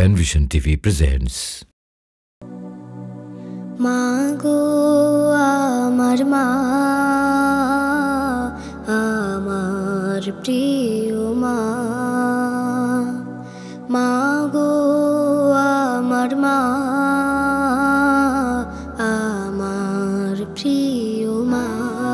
Penvision TV presents. মাগো আমার মা, আমার প্রিয় মা। মাগো আমার মা, আমার প্রিয় মা।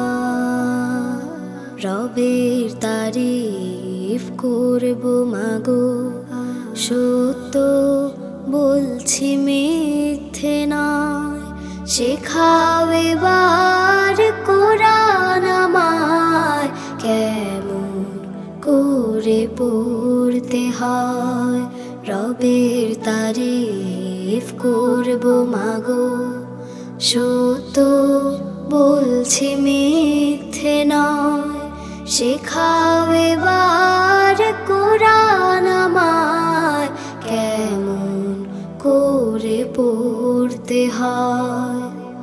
রবের তারিফ করব মাগো, সত্য বলছি মিথ্যে নয়। শেখাও এবার কোরআন আমায়, কেমন করে পড়তে হয়। রবের তারিফ করব মাগো, সত্য বলছি মিথ্যে নয়। শেখাও এবার কোরআন আমায়, কেমন করে পড়তে হয়।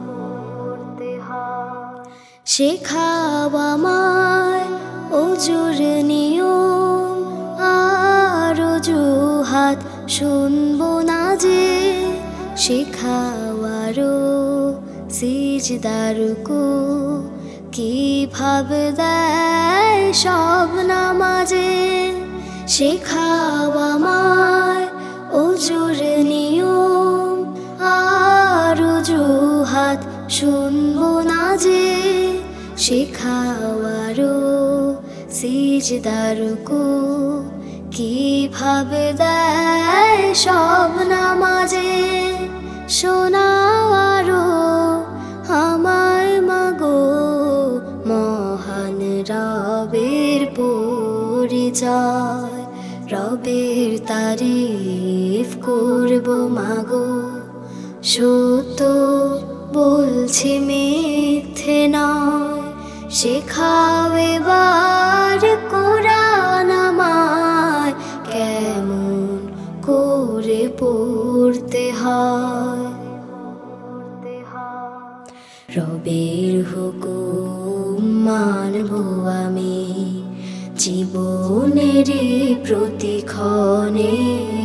শেখাও আমায় ওজুর নিয়ম আর অজুহাত, শুনবো না যে। শেখাও আরো সিজদার রুকু, কিভাবে দেয় সব নামাজে। শেখাও আমায় ওজুর নিয়ম আর অজুহাত, শুনবো না যে। শেখাও আরো সিজদার রুকু, কিভাবে দেয় সব নামাজে। শোনাও আরো আমায় মাগো, মহান রবের পরিচয়। রবের তারিফ করব মাগো, সত্য বলছি মিথ্যে নয়। শেখাও এবার কোরআন আমায়, কেমন করে পড়তে হয়। রবের হুকুম মানবো আমি, জীবনেরই প্রতিক্ষণে।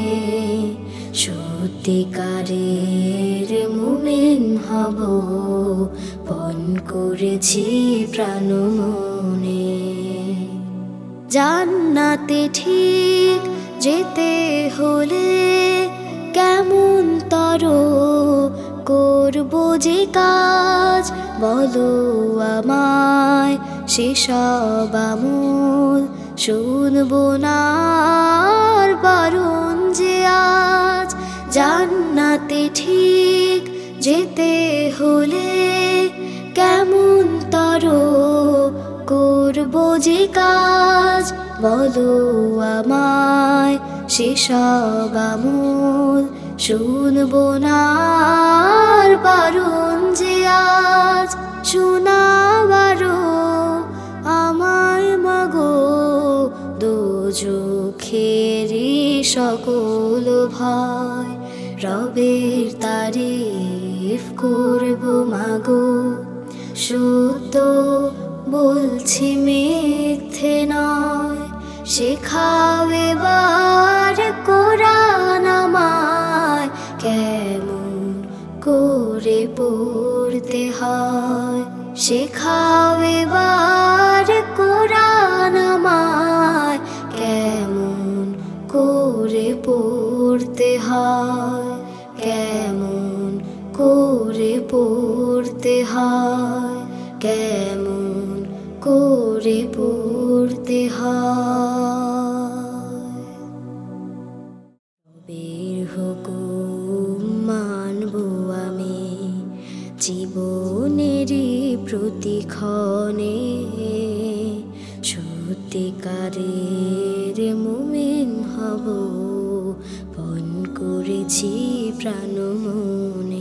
সত্যিকারের মুমিন হব, পণ করেছি প্রাণ মনে। জান্নাতে ঠিক যেতে হলে, কেমন তর করব যে কাজ। বলো আমায় সেসব আমল, শুনবো না আর বারণ যে আজ। জান্নাতে ঠিক যেতে হলে, কেমন তর করব যে কাজ। বলো আমায় সেসব আমল, শুনবো না আর বারণ যে আজ। শোনাও আরো আমায় মাগো, দোজখেরই সকল ভয়। রবের তারিফ করব মাগো, সত্য বলছি মিথ্যে নয়। শেখাও এবার কোরআন আমায়, কেমন করে পড়তে হয়। শেখাও এবার কোরআন আমায়, কেমন করে পড়তে হয়। কেমন করে পড়তে হয়, কেমন করে পড়তে হয়। রবের হুকুম মানবো আমি, জীবনেরই প্রতিক্ষণে। সত্যিকারের মুমিন হব, পণ করেছি প্রাণ মনে।